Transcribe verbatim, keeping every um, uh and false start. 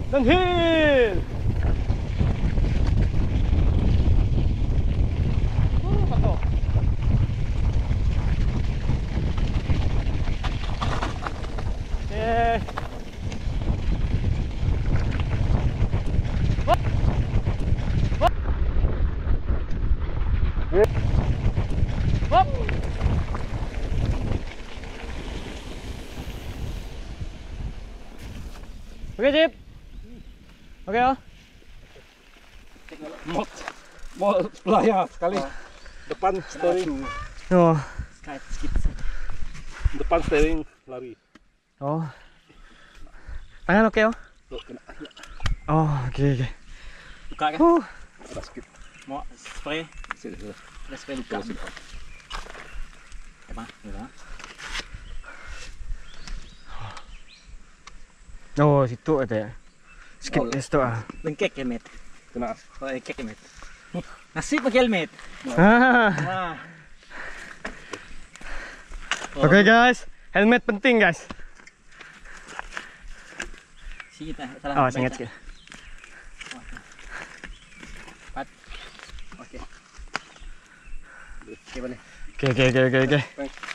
Downhill. Oh, pato. Yeah. Whoop. Whoop. Whoop. Oke, Cip. Oke, oh. Mot, mau layar sekali. Depan steering, Oh. depan steering lari. Oh. Tangan oke, oh. Tuh, kena. Oh, oke, oke. Buka kan? Uh. Ada sedikit. Mau spray? Sini, sini. Ada spray buka. Apa? Enggak. Oh, situ ada ya. Skip Oh. di situ ah. Lengkek ya, Met. Kena. Oh, lengkek ya, Met. Nasib pakai helmet. Ah. Wah. Oke, guys. Helmet penting, guys. Singit ah, salah. Oh, baca. singkat sekali. Oke. Oke, boleh. Oke, oke, oke, oke, oke. Thank-